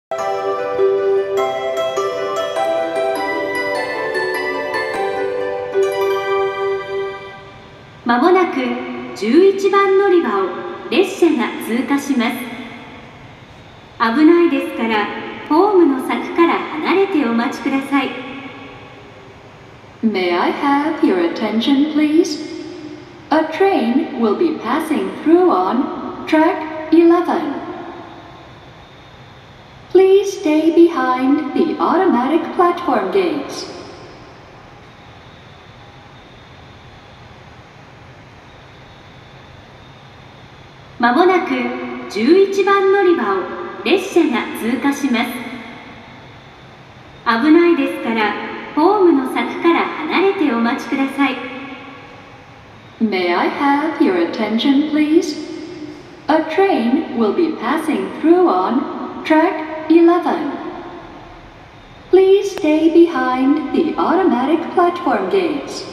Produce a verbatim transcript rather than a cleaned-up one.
まもなくじゅういちばん乗り場を列車が通過します。危ないですから、ホームの柵から離れてお待ちください。 May I have your attention, please? A train will be passing through on track eleven. Please stay behind the automatic platform gates. まもなくじゅういちばん乗り場を列車が通過します。危ないですから、ホームの柵から離れてお待ちください。 May I have your attention, please? A train will be passing through on track eleven. Please stay behind the automatic platform gates.